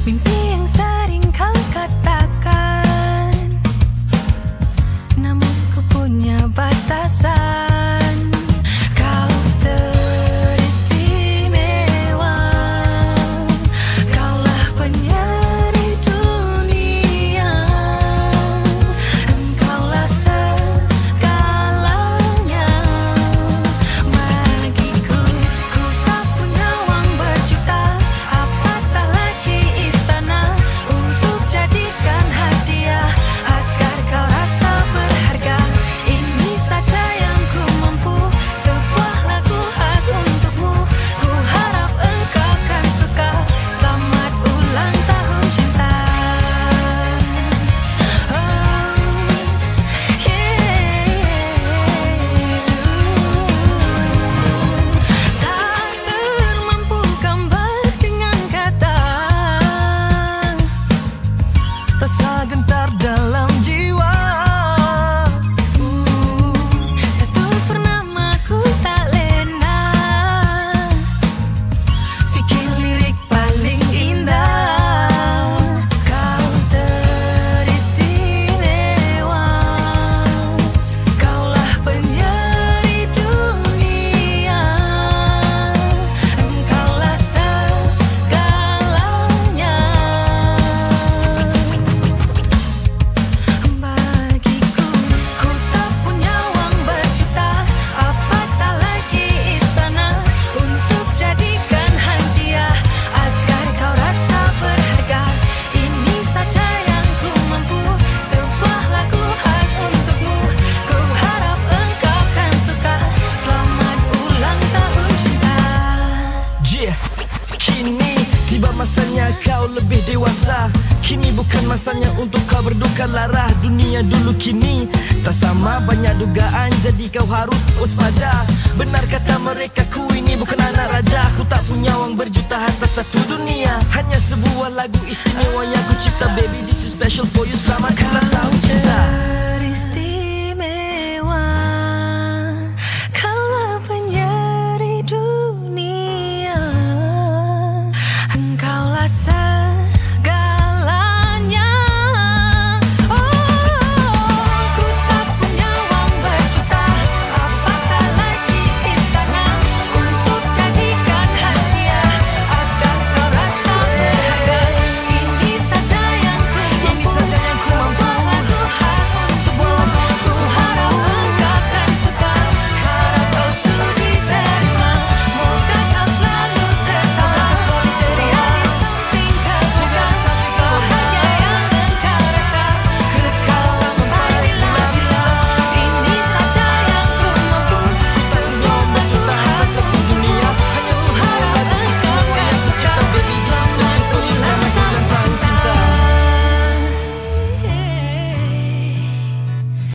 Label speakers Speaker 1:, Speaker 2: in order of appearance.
Speaker 1: Mimpi yang sering kau katakan, namun ku punya batasan. Kau teristimewa, kaulah penyeri dunia. Engkaulah segalanya bagiku. Ku tak punya uang berjuta, apatah lagi istana untuk jadikan hadiah agar kau rasa berharga. Ini saja yang ku mampu, sebuah lagu khas untukmu. Ku harap engkau kan suka. Selamat ulang tahun cinta. Oh, tak termampu gambar dengan kata rasa gentar dalam jiwa. Satu purnama ku tak lena fikir lirik paling indah. Kau teristimewa, kaulah penyeri dunia. Engkaulah segalanya bagiku. Ku tak punya uang berjuta, apatah lagi istana untuk jadikan hadiah agar kau rasa berharga. Ini saja yang ku mampu, sebuah lagu khas untukmu. Ku harap engkau kan suka. Selamat ulang tahun cinta.
Speaker 2: Yeah, kini tiba masanya kau lebih dewasa. Kini bukan masanya untuk kau berduka lara. Dunia dulu kini tak sama, banyak dugaan, jadi kau harus waspada. Benar kata mereka, ku ini bukan anak raja. Ku tak punya uang berjuta, harta satu dunia. Hanya sebuah lagu istimewa yang ku cipta, baby, this is special for you. Selamat ulang